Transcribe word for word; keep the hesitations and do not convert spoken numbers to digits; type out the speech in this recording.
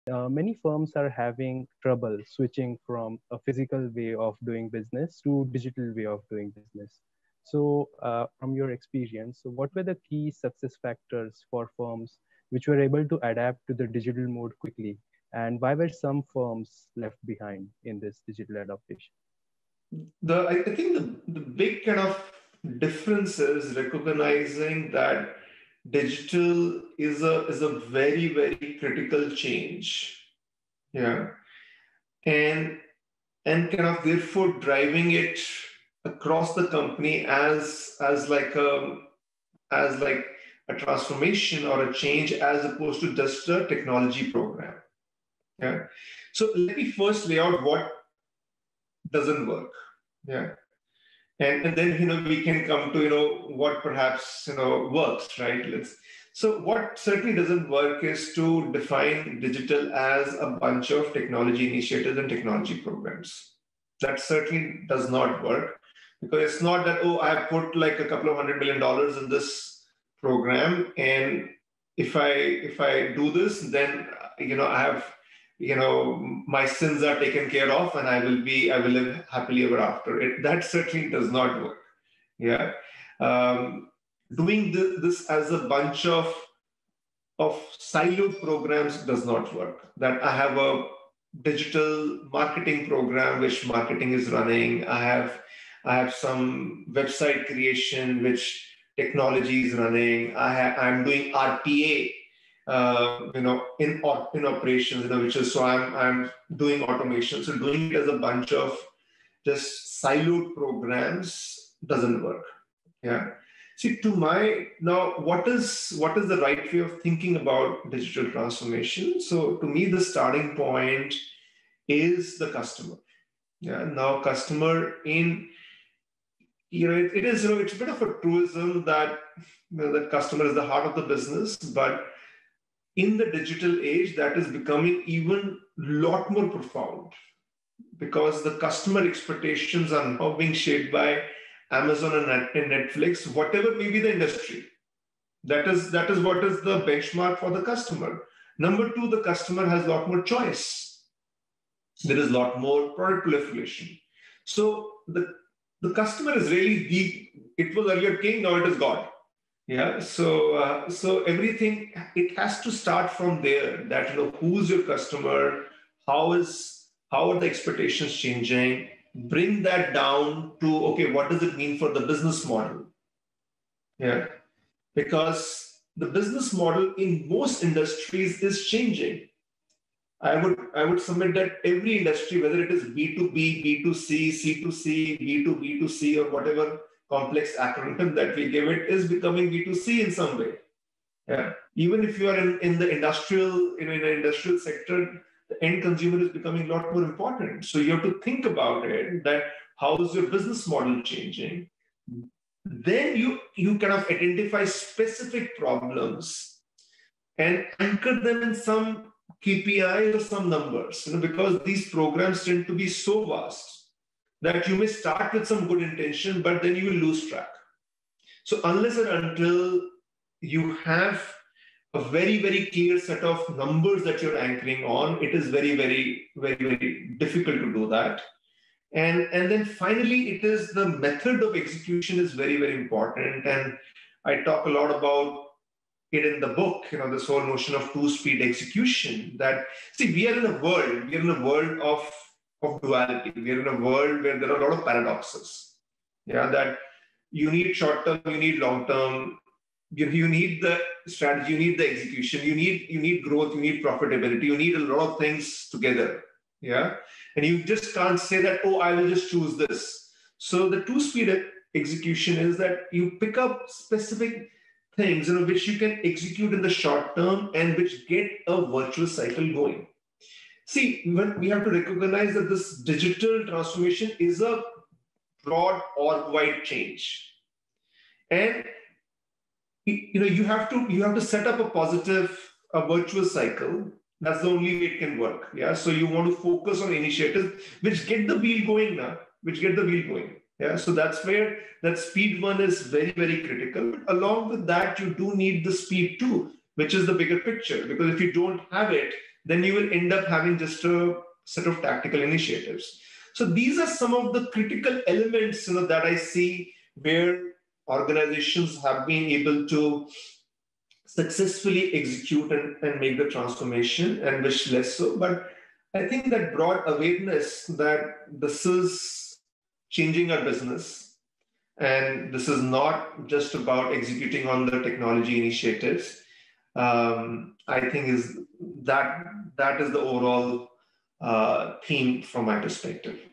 uh, many firms are having trouble switching from a physical way of doing business to digital way of doing business. So, uh, from your experience, so what were the key success factors for firms which were able to adapt to the digital mode quickly, and why were some firms left behind in this digital adaptation? The I, I think the, the big kind of difference is recognizing that digital is a is a very, very critical change. Yeah. And and kind of therefore driving it across the company as as like a as like a transformation or a change as opposed to just a technology program. Yeah. So let me first lay out what doesn't work. Yeah. And, and then you know we can come to you know what perhaps you know works, right? Let's so what certainly doesn't work is to define digital as a bunch of technology initiatives and technology programs. That certainly does not work, because it's not that, oh, I have put like a couple of hundred million dollars in this program, and if I if I do this, then you know I have you know my sins are taken care of and I will be I will live happily ever after. It that certainly does not work. Yeah. um, Doing this, this as a bunch of of siloed programs does not work. That I have a digital marketing program which marketing is running. I have I have some website creation which technology is running. I have, I'm doing R P A, uh, you know, in in operations, you know, which is so I'm I'm doing automation. So doing it as a bunch of just siloed programs doesn't work. Yeah. See, to my now, what is what is the right way of thinking about digital transformation? So, to me, the starting point is the customer. Yeah. Now, customer in you know it, it is you know it's a bit of a truism that you know that customer is the heart of the business, but in the digital age, that is becoming even a lot more profound, because the customer expectations are now being shaped by Amazon and Netflix, whatever may be the industry. That is, that is what is the benchmark for the customer. Number two, the customer has a lot more choice. There is a lot more product proliferation. So the, the customer is really the, it was earlier king, now it is God. Yeah. So, uh, so everything, it has to start from there, that, you know, who's your customer? How is, how are the expectations changing? Bring that down to, okay, what does it mean for the business model? Yeah. Because the business model in most industries is changing. I would I would submit that every industry, whether it is B two B, B two C, C two C, B two B two C, or whatever complex acronym that we give it, is becoming B two C in some way. Yeah. Even if you are in, in the industrial, in an industrial sector, the end consumer is becoming a lot more important. So you have to think about it, that how is your business model changing? Then you, you kind of identify specific problems and anchor them in some K P Is or some numbers, you know, because these programs tend to be so vast that you may start with some good intention, but then you will lose track. So unless and until you have a very, very clear set of numbers that you're anchoring on, it is very, very, very, very difficult to do that. And, and then finally, it is the method of execution is very, very important. And I talk a lot about it in the book, you know, this whole notion of two-speed execution. That, see, we are in a world, we are in a world of, of duality. We are in a world where there are a lot of paradoxes. Yeah, that you need short-term, you need long-term, you, you need the strategy, you need the execution, you need, you need growth, you need profitability, you need a lot of things together. Yeah. And you just can't say that, oh, I will just choose this. So the two-speed execution is that you pick up specific things, you know, which you can execute in the short term and which get a virtuous cycle going. See, when we have to recognize that this digital transformation is a broad org-wide change. And you know, you have to you have to set up a positive, a virtuous cycle. That's the only way it can work. Yeah. So you want to focus on initiatives which get the wheel going now, which get the wheel going. Yeah. So that's where that speed one is very, very critical. But along with that, you do need the speed two, which is the bigger picture. Because if you don't have it, then you will end up having just a set of tactical initiatives. So these are some of the critical elements, you know, that I see where organizations have been able to successfully execute and, and make the transformation, and wish less so. But I think that broad awareness that this is changing our business, and this is not just about executing on the technology initiatives, um, I think is that that is the overall uh, theme from my perspective.